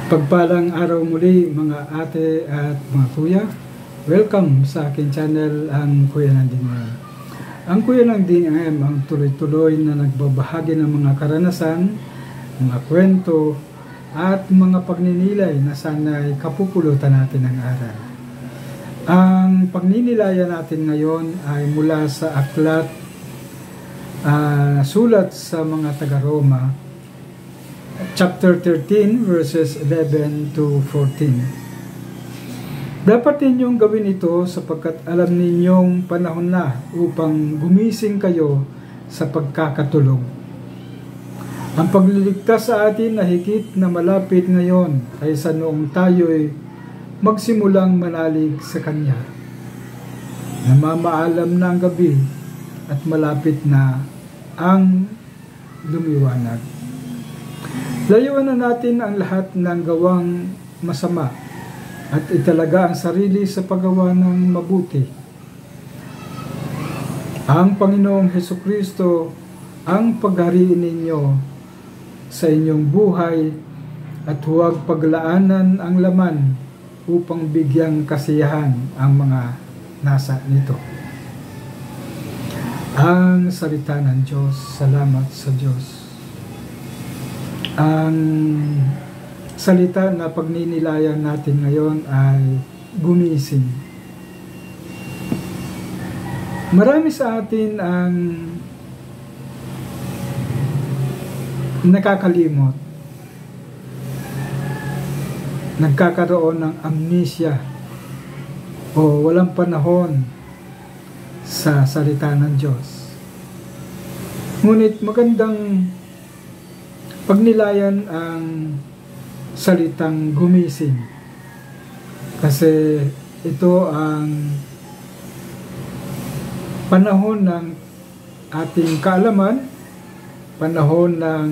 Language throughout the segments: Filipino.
Pagpalang araw muli mga ate at mga kuya. Welcome sa akin channel, ang Kuya ng DNM. Ang Kuya ng DNM ang tuloy-tuloy na nagbabahagi ng mga karanasan, mga kwento at mga pagninilay na sana'y kapupulutan natin ng aral. Ang pagninilayan natin ngayon ay mula sa aklat sulat sa mga taga-Roma, chapter 13 verses 11 to 14. Dapat ninyong gawin ito sapagkat alam ninyong panahon na upang gumising kayo sa pagkakatulog. Ang pagliligtas sa atin na higit na malapit ngayon kaysa noong tayo'y magsimulang manalig sa Kanya. Namamaalam na ang gabi at malapit na ang lumiwanag. Layuan na natin ang lahat ng gawang masama at italaga ang sarili sa paggawa ng mabuti. Ang Panginoong Hesukristo ang paghariin ninyo sa inyong buhay at huwag paglaanan ang laman upang bigyang kasiyahan ang mga nasa nito. Ang salita ng Diyos. Salamat sa Diyos. Ang salita na pagninilayan natin ngayon ay gumising. Marami sa atin ang nakakalimot, nagkakaroon ng amnesia o walang panahon sa salita ng Diyos. Ngunit magandang pagnilayan ang salitang gumising kasi ito ang panahon ng ating kaalaman, panahon ng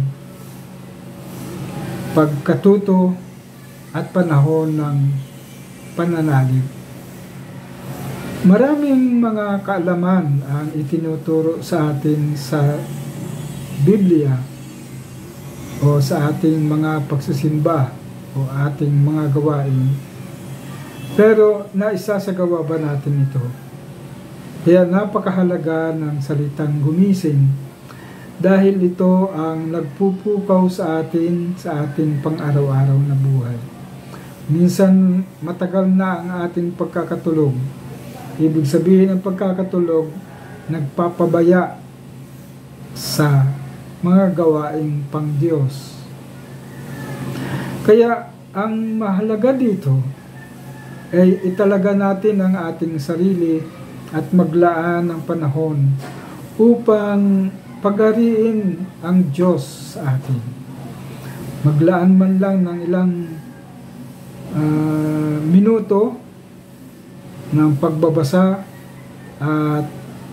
pagkatuto at panahon ng pananalig. Maraming mga kaalaman ang itinuturo sa atin sa Biblia o sa ating mga pagsisimba o ating mga gawain. Pero naisasagawa ba natin ito? Kaya napakahalaga ng salitang gumising dahil ito ang nagpupukaw sa atin sa ating pang-araw-araw na buhay. Minsan matagal na ang ating pagkakatulog. Ibig sabihin ng pagkakatulog, nagpapabaya sa mga gawaing pang-Diyos. Kaya ang mahalaga dito ay italaga natin ang ating sarili at maglaan ng panahon upang paghariin ang Diyos sa atin. Maglaan man lang ng ilang minuto ng pagbabasa at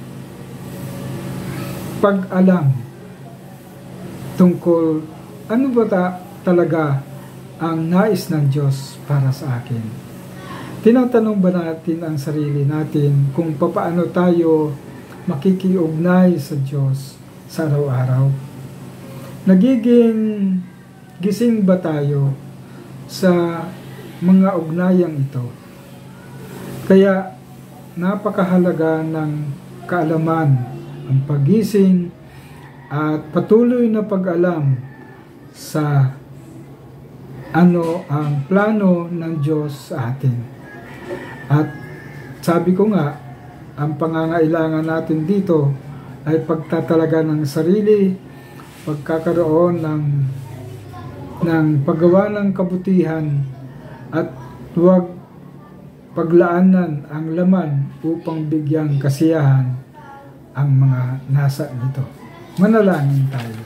pag-alam tungkol ano ba talaga ang nais ng Diyos para sa akin. Tinatanong ba natin ang sarili natin kung paano tayo makikiugnay sa Diyos sa araw-araw? Nagiging gising ba tayo sa mga ugnayang ito? Kaya napakahalaga ng kaalaman, ang pagising at patuloy na pag-alam sa ano ang plano ng Diyos sa atin. At sabi ko nga, ang pangangailangan natin dito ay pagtatalaga ng sarili, pagkakaroon ng paggawa ng kabutihan at huwag paglaanan ang laman upang bigyang kasiyahan ang mga nasa nito. Manalangin tayo.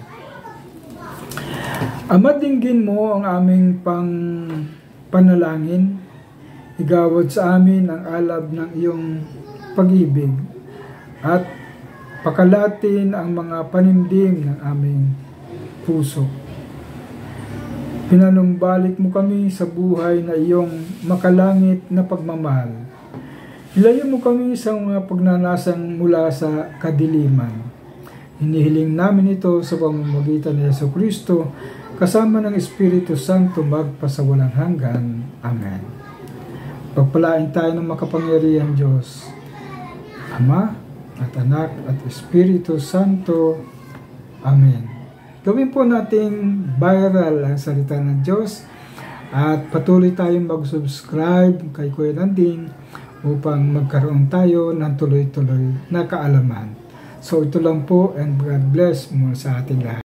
Ama, dinggin mo ang aming panalangin. Igawad sa amin ang alab ng iyong pag-ibig at pakalatin ang mga panimdim ng aming puso. Pinanumbalik mo kami sa buhay na iyong makalangit na pagmamahal. Ilayo mo kami sa mga pagnanasang mula sa kadiliman. Hinihiling namin ito sa pamamagitan ni Jesucristo, kasama ng Espiritu Santo magpasawalang hanggan. Amen. Pagpalain tayo ng makapangyarihang Diyos, Ama at Anak at Espiritu Santo. Amen. Gawin po nating viral ang salita ng Diyos at patuloy tayong mag-subscribe kay Kuya Nanding upang magkaroon tayo ng tuloy-tuloy na kaalaman. So ito lang po, and God bless mo sa ating lahat.